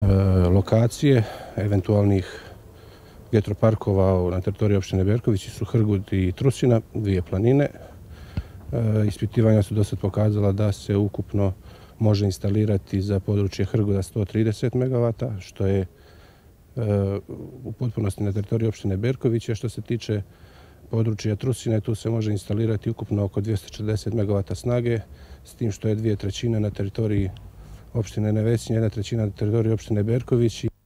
lokacije eventualnih vjetroparkova na teritoriji opštine Berkovići su Hrgud i Trusina, dvije planine. Ispitivanja su dosad pokazala da se ukupno može instalirati za područje Hrguda 130 MW, što je u potpunosti na teritoriji opštine Berkovića. Što se tiče područja Trusine, tu se može instalirati ukupno oko 240 MW snage, s tim što je 2/3 na teritoriji opštine Nevesinje, 1/3 na teritoriji opštine Berković.